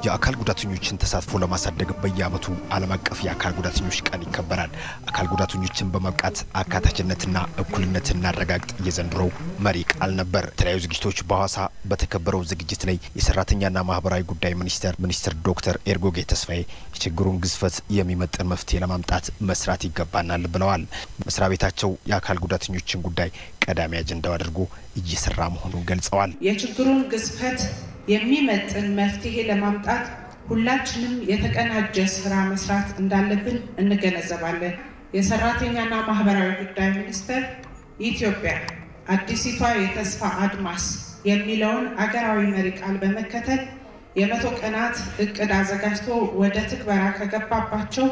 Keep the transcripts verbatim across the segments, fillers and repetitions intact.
የአካል ጉዳተኞችን ተሳትፎ ለማሳደግ በየዓመቱ ዓለም አቀፍ የአካል ጉዳተኞች ቀን ይከበራል። አካል ጉዳተኞችን በማብቃት አካታችነትና እኩልነትን እናረጋግጥ የዘንድሮው መሪ ቃል ነበር። የተለያዩ ዝግጅቶች በሐዋሳ በተከበረው ዝግጅት ላይ የሰራተኛና ማህበራዊ ጉዳይ ሚኒስተር ሚኒስትር ዶክተር ኤርጎጌ ተስፋዬ የችግሩን ግዝፈት የሚመጥን መፍትሄ ለማምጣት መስራት ይገባናል ብለዋል። መስሪያ ቤታቸው የአካል ጉዳተኞችን ጉዳይ ቀዳሚ አጀንዳው አድርጎ እየሰራ መሆኑን ገልጸዋል። የችግሩን ግዝፈት የሚመጥን መፍትሄ ለማምጣት ሁላችንም የተቀናጀ ስራ መስራት እንዳለብን እንገነዘባለን። የሰራተኛና ማህበራዊ ጉዳይ ሚኒስቴር ኢትዮጵያ አዲሲቷ የተስፋ አድማስ የሚለውን አገራዊ መሪ ቃል በመከተል የመቶ ቀናት እቅድ አዘጋጅቶ ወደ ትግበራ ከገባባቸው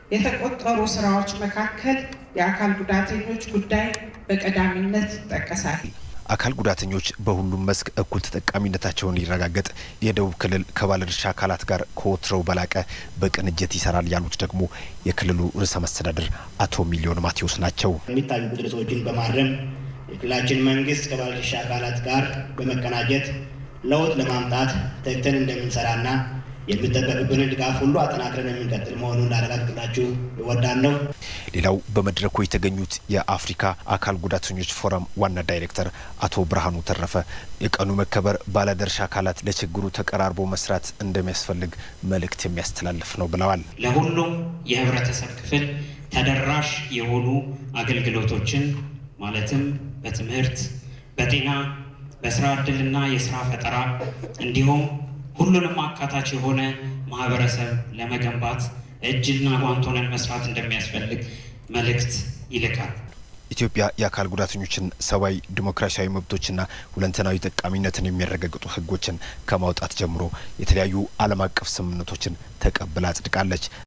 የተቆጠሩ ስራዎች መካከል የአካል ጉዳተኞች ጉዳይ በቀዳሚነት ይጠቀሳል። አካል ጉዳተኞች በሁሉም መስክ እኩል ተጠቃሚነታቸውን ሊረጋገጥ የደቡብ ክልል ከባለድርሻ አካላት ጋር ከወትሮው በላቀ በቅንጅት ይሰራል ያሉት ደግሞ የክልሉ ርዕሰ መስተዳድር አቶ ሚሊዮን ማቴዎስ ናቸው። የሚታዩ ጉድለቶችን በማረም የክልላችን መንግስት ከባለድርሻ አካላት ጋር በመቀናጀት ለውጥ ለማምጣት ተግተን እንደምንሰራና የሚጠበቅብንን ድጋፍ ሁሉ አጠናክረን የምንቀጥል መሆኑን እንዳረጋግጥላችሁ እወዳለሁ። ሌላው በመድረኩ የተገኙት የአፍሪካ አካል ጉዳተኞች ፎረም ዋና ዳይሬክተር አቶ ብርሃኑ ተረፈ የቀኑ መከበር ባለድርሻ አካላት ለችግሩ ተቀራርቦ መስራት እንደሚያስፈልግ መልእክት የሚያስተላልፍ ነው ብለዋል። ለሁሉም የህብረተሰብ ክፍል ተደራሽ የሆኑ አገልግሎቶችን ማለትም በትምህርት፣ በጤና፣ በስራ ዕድልና የስራ ፈጠራ እንዲሁም ሁሉንም አካታች የሆነ ማህበረሰብ ለመገንባት እጅና ጓንት ሆነን መስራት እንደሚያስፈልግ መልእክት ይልካል። ኢትዮጵያ የአካል ጉዳተኞችን ሰብአዊ ዲሞክራሲያዊ መብቶችና ሁለንተናዊ ጠቃሚነትን የሚያረጋግጡ ህጎችን ከማውጣት ጀምሮ የተለያዩ ዓለም አቀፍ ስምምነቶችን ተቀብላ አጽድቃለች።